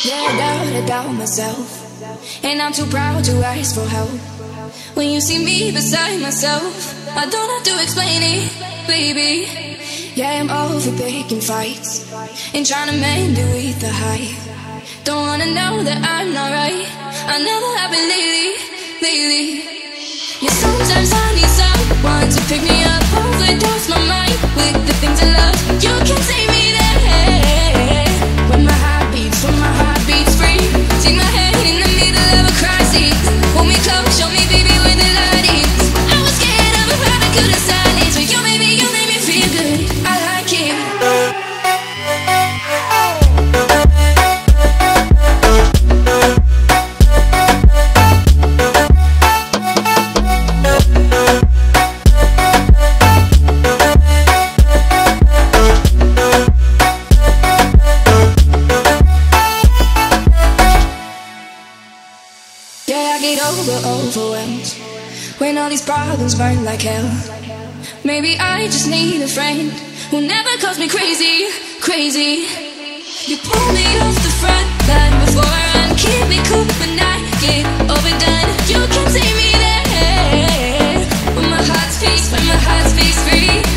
I doubt myself, and I'm too proud to ask for help. When you see me beside myself, I don't have to explain it, baby. Yeah, I'm over picking fights and trying to mend it with the hype. Don't wanna know that I'm not right. I never have been lately. Yeah, sometimes I need someone to pick me up, overdose my mind with the things I love. You can take me there when my heart beats free. Take my hand in the middle of a crisis. Hold me close, show me baby where the light is. I was scared of a crowd, I couldn't silence, but you baby, you made me feel good. I like it. Overwhelmed when all these problems burn like hell. Maybe I just need a friend who never calls me crazy. You pull me off the front line before I run, keep me cool when I get overdone. You can take me there when my heart speaks free.